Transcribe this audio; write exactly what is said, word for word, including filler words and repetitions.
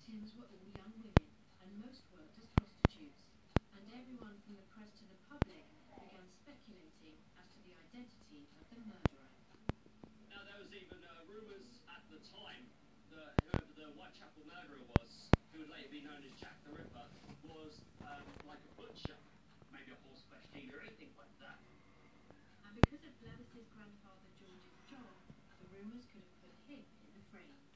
victims were all young women, and most worked as prostitutes. And everyone from the press to the public began speculating as to the identity of the murderer. Now, there was even uh, rumours at the time that whoever the Whitechapel murderer was, who would later be known as Jack the Ripper, was um, like a butcher, maybe a horseflesh dealer, anything like that. And because of Blewis's grandfather George's job, the rumours could have put him in the frame.